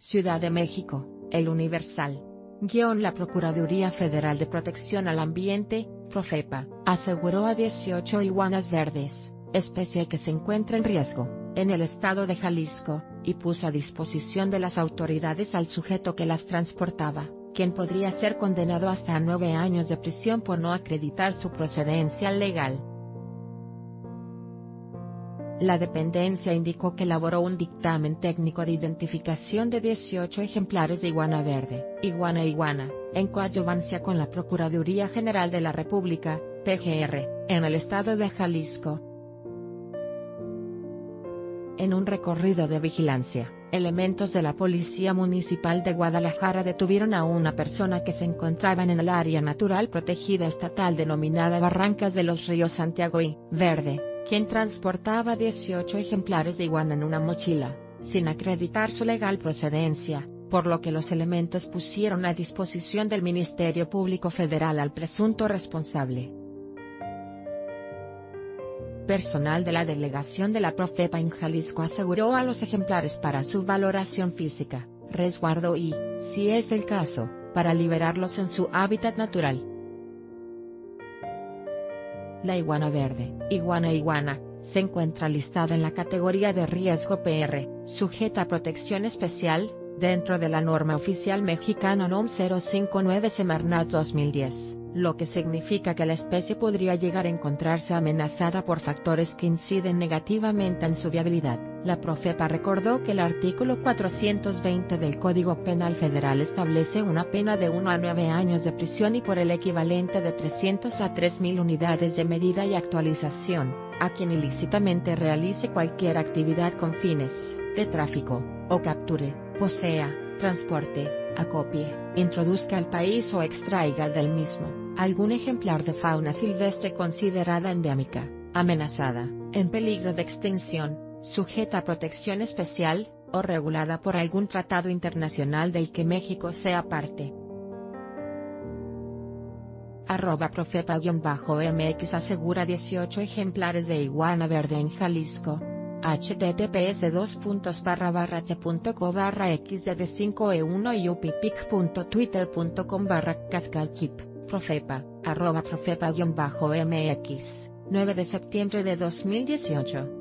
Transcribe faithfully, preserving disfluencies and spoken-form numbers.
Ciudad de México, El Universal. Guión La Procuraduría Federal de Protección al Ambiente, Profepa, aseguró a dieciocho iguanas verdes, especie que se encuentra en riesgo, en el estado de Jalisco, y puso a disposición de las autoridades al sujeto que las transportaba, quien podría ser condenado hasta a nueve años de prisión por no acreditar su procedencia legal. La dependencia indicó que elaboró un dictamen técnico de identificación de dieciocho ejemplares de iguana verde, iguana iguana, en coadyuvancia con la Procuraduría General de la República, P G R, en el estado de Jalisco. En un recorrido de vigilancia, elementos de la Policía Municipal de Guadalajara detuvieron a una persona que se encontraba en el área natural protegida estatal denominada Barrancas de los Ríos Santiago y Verde, quien transportaba dieciocho ejemplares de iguana en una mochila, sin acreditar su legal procedencia, por lo que los elementos pusieron a disposición del Ministerio Público Federal al presunto responsable. Personal de la delegación de la Profepa en Jalisco aseguró a los ejemplares para su valoración física, resguardo y, si es el caso, para liberarlos en su hábitat natural. La iguana verde, iguana iguana, se encuentra listada en la categoría de riesgo P R, sujeta a protección especial, dentro de la norma oficial mexicana N O M cero cinco nueve Semarnat dos mil diez, lo que significa que la especie podría llegar a encontrarse amenazada por factores que inciden negativamente en su viabilidad. La Profepa recordó que el artículo cuatrocientos veinte del Código Penal Federal establece una pena de uno a nueve años de prisión y por el equivalente de trescientos a tres mil unidades de medida y actualización, a quien ilícitamente realice cualquier actividad con fines de tráfico, o capture, posea, transporte, acopie, introduzca al país o extraiga del mismo algún ejemplar de fauna silvestre considerada endémica, amenazada, en peligro de extinción, sujeta a protección especial, o regulada por algún tratado internacional del que México sea parte. Arroba Profepa-M X asegura dieciocho ejemplares de iguana verde en Jalisco. https dos puntos barra barra t.co barra xdd cinco e uno y upipic.twitter.com barra cascalkeep, Profepa, arroba Profepa-M X, nueve de septiembre de dos mil dieciocho.